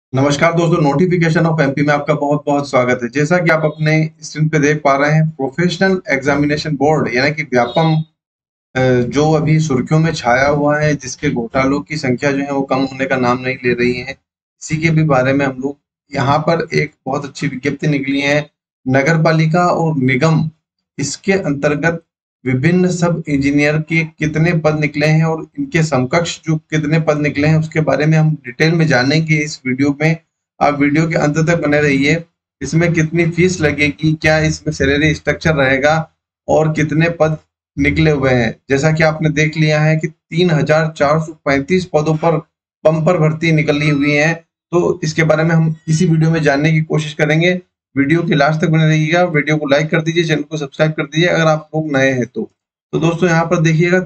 नमस्कार दोस्तों, notification of MP में आपका बहुत बहुत स्वागत है। जैसा कि आप अपने स्क्रीन पे देख पा रहे हैं, प्रोफेशनल एग्जामिनेशन बोर्ड यानी कि व्यापम जो अभी सुर्खियों में छाया हुआ है, जिसके घोटालों की संख्या जो है वो कम होने का नाम नहीं ले रही है। इसी के भी बारे में हम लोग यहाँ पर एक बहुत अच्छी विज्ञप्ति निकली है। नगर पालिका और निगम, इसके अंतर्गत विभिन्न सब इंजीनियर के कितने पद निकले हैं और इनके समकक्ष जो कितने पद निकले हैं उसके बारे में हम डिटेल में जानेंगे इस वीडियो में। आप वीडियो के अंत तक बने रहिए। इसमें कितनी फीस लगेगी, क्या इसमें सैलरी स्ट्रक्चर रहेगा और कितने पद निकले हुए हैं। जैसा कि आपने देख लिया है कि 3,435 पदों पर बम्पर भर्ती निकली हुई है। तो इसके बारे में हम इसी वीडियो में जानने की कोशिश करेंगे। वीडियो के लास्ट तक बने रहिएगा। वीडियो को लाइक कर दीजिए, चैनल को सब्सक्राइब कर दीजिए अगर आप लोग नए हैं तो दोस्तों यहाँ पर देखिएगा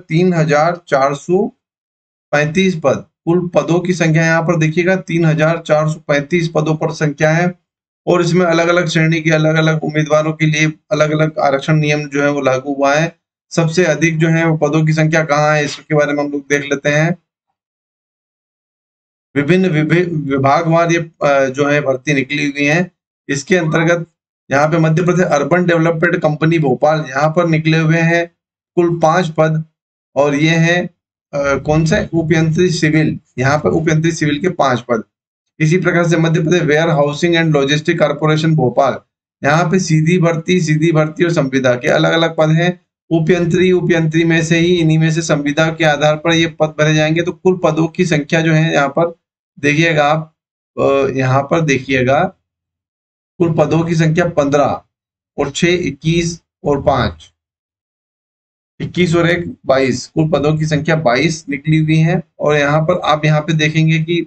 3,435 पद, कुल पदों की संख्या यहाँ पर देखिएगा 3,435 पदों पर संख्या है। और इसमें अलग अलग श्रेणी के अलग अलग उम्मीदवारों के लिए अलग अलग आरक्षण नियम जो है वो लागू हुआ है। सबसे अधिक जो है वो पदों की संख्या कहाँ है इसके बारे में हम लोग देख लेते हैं। विभिन्न विभागवार ये जो है भर्ती निकली हुई है। इसके अंतर्गत यहाँ पे Madhya Pradesh urban development company Bhopal, यहाँ पर निकले हुए हैं कुल 5 पद। और ये हैं कौन से, उपयंत्री सिविल, यहाँ पर उपयंत्री सिविल के 5 पद। इसी प्रकार से Madhya Pradesh warehousing and logistic corporation Bhopal, यहाँ पे सीधी भर्ती और संविदा के अलग अलग पद हैं। उपयंत्री में से ही, इन्हीं में से संविदा के आधार पर ये पद भरे जाएंगे। तो कुल पदों की संख्या जो है यहाँ पर देखिएगा आप, यहाँ पर देखिएगा कुल पदों की संख्या 15 और 6 21 और 5, 21 और 1 22, कुल पदों की संख्या 22 निकली हुई है। और यहाँ पर आप यहाँ पे देखेंगे कि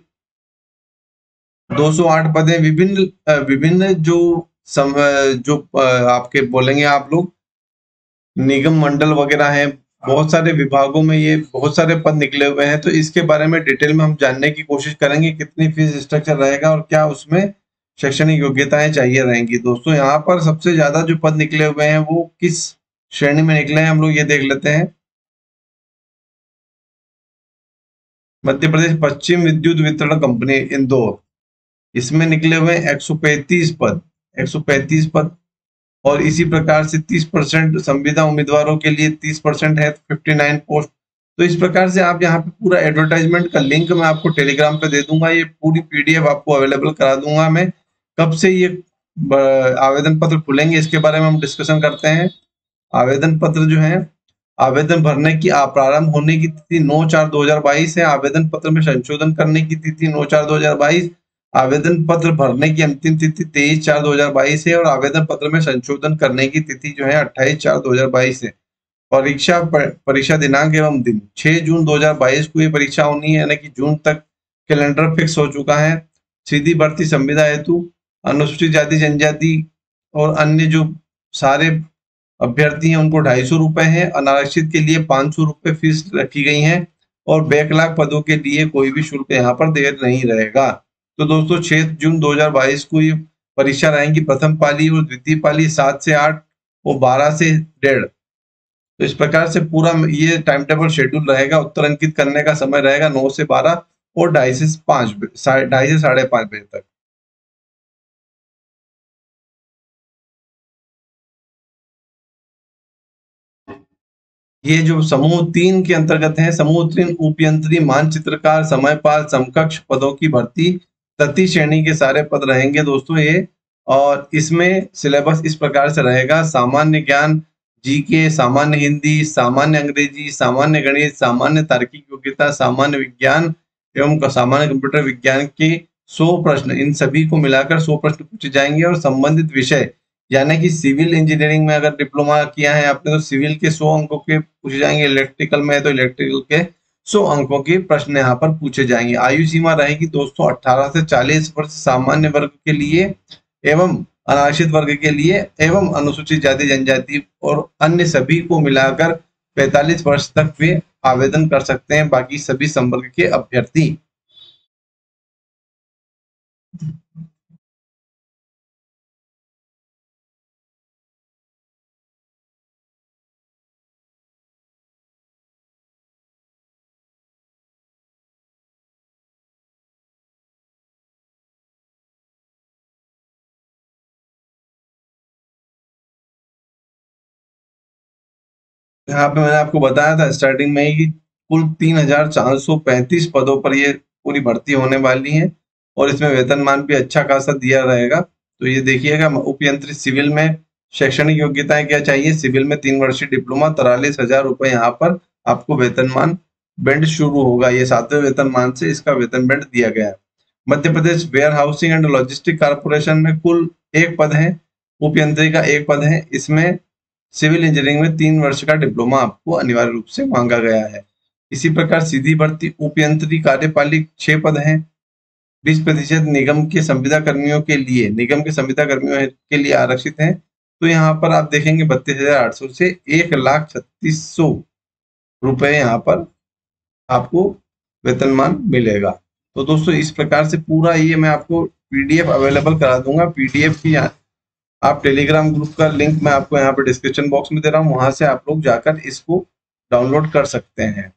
208 पद हैं। विभिन्न जो जो आपके बोलेंगे आप लोग निगम मंडल वगैरह हैं, बहुत सारे विभागों में ये बहुत सारे पद निकले हुए हैं। तो इसके बारे में डिटेल में हम जानने की कोशिश करेंगे, कितनी फीस स्ट्रक्चर रहेगा और क्या उसमें शैक्षणिक योग्यताएं चाहिए रहेंगी। दोस्तों यहाँ पर सबसे ज्यादा जो पद निकले हुए हैं वो किस श्रेणी में निकले हैं हम लोग ये देख लेते हैं। मध्य प्रदेश पश्चिम विद्युत वितरण कंपनी इंदौर, इसमें निकले हुए 135 पद, 135 पद। और इसी प्रकार से 30% संविदा उम्मीदवारों के लिए 30% है, 59 पोस्ट। तो इस प्रकार से आप यहाँ पे पूरा एडवर्टाइजमेंट का लिंक मैं आपको टेलीग्राम पे दे दूंगा। ये पूरी पीडीएफ आपको अवेलेबल करा दूंगा मैं। कब से ये आवेदन पत्र खुलेंगे इसके बारे में हम डिस्कशन करते हैं। आवेदन पत्र जो है, आवेदन भरने की प्रारंभ होने की तिथि 9/4/2022 है। आवेदन पत्र में संशोधन करने की तिथि 9/4/2022। आवेदन पत्र भरने की अंतिम तिथि 23/4/2022 है और आवेदन पत्र में संशोधन करने की तिथि जो है 28/4/2022 है। परीक्षा दिनांक एवं दिन 6 जून 2022 को ये परीक्षा होनी है, यानी कि जून तक कैलेंडर फिक्स हो चुका है। सीधी भर्ती संविदा हेतु अनुसूचित जाति जनजाति और अन्य जो सारे अभ्यर्थी हैं उनको 250 रुपए है। अनारक्षित के लिए 500 रुपए फीस रखी गई है। और बैकलॉग पदों के लिए कोई भी शुल्क यहाँ पर देय नहीं रहेगा। तो दोस्तों 6 जून 2022 को ये परीक्षा रहेंगी। प्रथम पाली और द्वितीय पाली 7 से 8 और 12 से 1:30। तो इस प्रकार से पूरा ये टाइम टेबल शेड्यूल रहेगा। उत्तर अंकित करने का समय रहेगा 9 से 12 और 2:30 से 5:30 बजे तक। ये जो समूह 3 के अंतर्गत है, समूह 3 उपयंत्री मानचित्रकार समयपाल समकक्ष पदों की भर्ती, तृतीय श्रेणी के सारे पद रहेंगे दोस्तों ये। और इसमें सिलेबस इस प्रकार से रहेगा: सामान्य ज्ञान, जीके, सामान्य हिंदी, सामान्य अंग्रेजी, सामान्य गणित, सामान्य तार्किक योग्यता, सामान्य विज्ञान एवं सामान्य कंप्यूटर विज्ञान के 100 प्रश्न, इन सभी को मिलाकर 100 प्रश्न पूछे जाएंगे। और संबंधित विषय यानी कि सिविल इंजीनियरिंग में अगर डिप्लोमा किया है आपने तो सिविल के 100 अंकों के पूछे जाएंगे। इलेक्ट्रिकल में है तो इलेक्ट्रिकल के 100 अंकों के प्रश्न यहाँ पर पूछे जाएंगे। आयु सीमा रहेगी दोस्तों 18 से 40 वर्ष सामान्य वर्ग के लिए एवं अनारक्षित वर्ग के लिए एवं अनुसूचित जाति जनजाति और अन्य सभी को मिलाकर 45 वर्ष तक वे आवेदन कर सकते हैं, बाकी सभी संवर्ग के अभ्यर्थी। यहाँ पे मैंने आपको बताया था स्टार्टिंग में ही कि कुल 3,435 पदों पर ये पूरी भर्ती होने वाली है और इसमें वेतनमान भी अच्छा खासा दिया रहेगा। तो ये देखिएगा, उपयंत्री सिविल में शैक्षणिक योग्यताएं क्या चाहिए? सिविल में 3 वर्षीय डिप्लोमा, 43,000 रुपए यहाँ पर आपको वेतनमान बैंड शुरू होगा। ये 7वें वेतनमान से इसका वेतन बैंड दिया गया है। Madhya Pradesh warehousing and logistic corporation में कुल 1 पद है, उपयंत्री का 1 पद है। इसमें सिविल इंजीनियरिंग में 3 वर्ष का डिप्लोमा आपको अनिवार्य रूप से मांगा गया है। इसी प्रकार सीधी भर्ती उपयंत्री कार्यपालिक 6 पद हैं। 20% निगम के संविदा कर्मियों के लिए, निगम के संविदा कर्मियों के लिए आरक्षित हैं। तो यहाँ पर आप देखेंगे 32,800 से 1,36,000 रुपए यहाँ पर आपको वेतनमान मिलेगा। तो दोस्तों इस प्रकार से पूरा ये मैं आपको पीडीएफ अवेलेबल करा दूंगा। पीडीएफ की आप टेलीग्राम ग्रुप का लिंक मैं आपको यहाँ पे डिस्क्रिप्शन बॉक्स में दे रहा हूँ, वहां से आप लोग जाकर इसको डाउनलोड कर सकते हैं।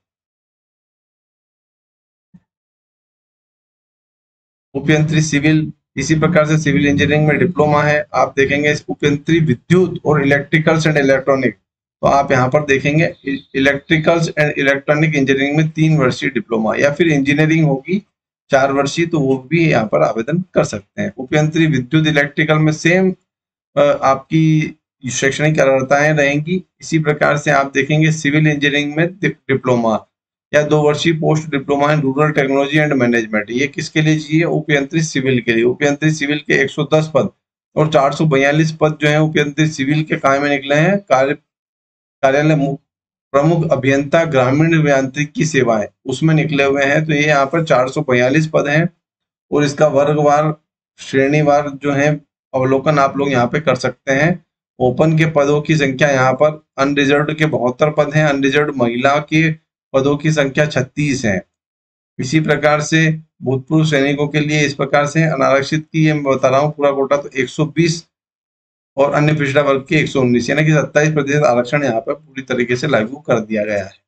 उपयंत्री सिविल, इसी प्रकार से सिविल इंजीनियरिंग में डिप्लोमा है। आप देखेंगे उपयंत्री विद्युत और इलेक्ट्रिकल्स एंड इलेक्ट्रॉनिक, तो आप यहाँ पर देखेंगे इलेक्ट्रिकल्स एंड इलेक्ट्रॉनिक इंजीनियरिंग में 3 वर्षीय डिप्लोमा, या फिर इंजीनियरिंग होगी 4 वर्षीय, तो वो भी यहाँ पर आवेदन कर सकते हैं। उपयंत्री विद्युत इलेक्ट्रिकल में सेम आपकी शैक्षणिक अर्हताएं रहेंगी। इसी प्रकार से आप देखेंगे सिविल इंजीनियरिंग में डिप्लोमा या 2 वर्षीय post diploma in rural technology and management, ये किसके लिए चाहिए? उपयंत्री सिविल के लिए। उपयंत्री सिविल के 110 पद और 442 पद जो है उपयंत्री सिविल के काय में निकले हैं? कार्यालय प्रमुख अभियंता ग्रामीण यांत्रिकी सेवाएं, उसमें निकले हुए हैं। तो ये यहाँ पर 442 पद हैं और इसका वर्गवार श्रेणीवार जो है अवलोकन आप लोग यहाँ पे कर सकते हैं। ओपन के पदों की संख्या यहाँ पर अनरिजर्व्ड के 72 पद हैं, अनरिजर्व्ड महिला के पदों की संख्या 36 है। इसी प्रकार से भूतपूर्व सैनिकों के लिए इस प्रकार से अनारक्षित की ये मैं बता रहा हूँ पूरा कोटा तो 120 और अन्य पिछड़ा वर्ग के 119, यानी कि 27% आरक्षण यहाँ पर पूरी तरीके से लागू कर दिया गया है।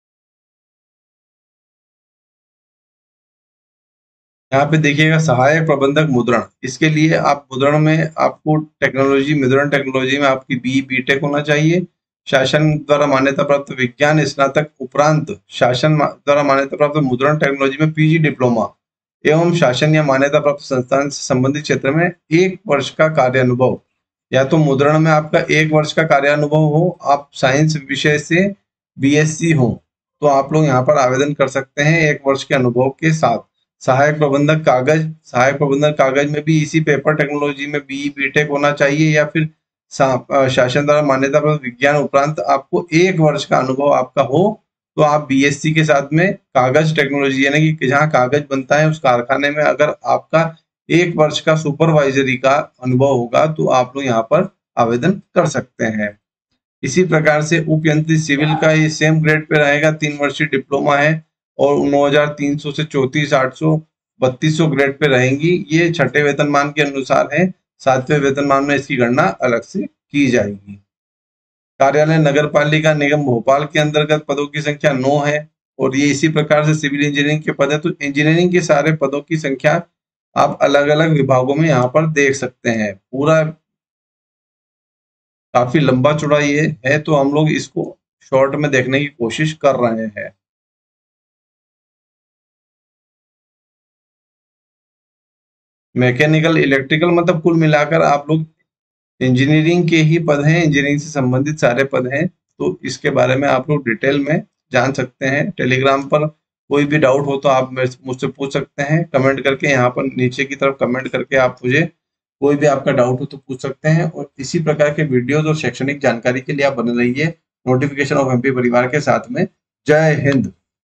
यहाँ पे देखिएगा सहायक प्रबंधक मुद्रण, इसके लिए आप मुद्रण में आपको टेक्नोलॉजी, मुद्रण टेक्नोलॉजी में आपकी बीटेक होना चाहिए। शासन द्वारा मान्यता प्राप्त विज्ञान स्नातक उपरांत शासन द्वारा मान्यता प्राप्त मुद्रण टेक्नोलॉजी में पीजी डिप्लोमा एवं शासन या मान्यता प्राप्त संस्थान से संबंधित क्षेत्र में 1 वर्ष का कार्यानुभव, या तो मुद्रण में आपका 1 वर्ष का कार्यानुभव हो, आप साइंस विषय से बीएससी हो, तो आप लोग यहाँ पर आवेदन कर सकते हैं 1 वर्ष के अनुभव के साथ। सहायक प्रबंधक कागज, सहायक प्रबंधक कागज में भी इसी पेपर टेक्नोलॉजी में बीटेक होना चाहिए, या फिर शासन द्वारा मान्यता प्राप्त विज्ञान उपरांत आपको 1 वर्ष का अनुभव आपका हो, तो आप बीएससी के साथ में कागज टेक्नोलॉजी, यानी कि जहाँ कागज बनता है उस कारखाने में अगर आपका 1 वर्ष का सुपरवाइजरी का अनुभव होगा, तो आप लोग यहाँ पर आवेदन कर सकते हैं। इसी प्रकार से उपयंत्री सिविल का ये सेम ग्रेड पे रहेगा, 3 वर्षीय डिप्लोमा है और 9,300 से 34,800 3200 ग्रेड पे रहेंगी। ये छठे वेतनमान के अनुसार है, 7वें वेतनमान में इसकी गणना अलग से की जाएगी। कार्यालय नगर पालिका निगम भोपाल के अंतर्गत पदों की संख्या 9 है और ये इसी प्रकार से सिविल इंजीनियरिंग के पद है। तो इंजीनियरिंग के सारे पदों की संख्या आप अलग अलग विभागों में यहाँ पर देख सकते हैं। पूरा काफी लंबा चौड़ा ये है, तो हम लोग इसको शॉर्ट में देखने की कोशिश कर रहे हैं। मैकेनिकल इलेक्ट्रिकल मतलब कुल मिलाकर आप लोग इंजीनियरिंग के ही पद हैं, इंजीनियरिंग से संबंधित सारे पद हैं। तो इसके बारे में आप लोग डिटेल में जान सकते हैं। टेलीग्राम पर कोई भी डाउट हो तो आप मुझसे पूछ सकते हैं कमेंट करके, यहाँ पर नीचे की तरफ कमेंट करके आप मुझे कोई भी आपका डाउट हो तो पूछ सकते हैं। और इसी प्रकार के वीडियोज और शैक्षणिक जानकारी के लिए आप बने रहिए नोटिफिकेशन ऑफ एमपी परिवार के साथ में। जय हिंद।